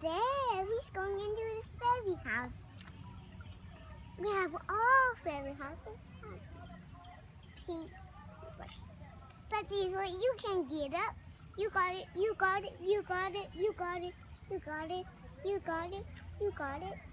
there. He's going into his fairy house. We have all fairy houses. Pink. But Beaver, you can get up. You got it. You got it. You got it. You got it. You got it. You got it. You got it.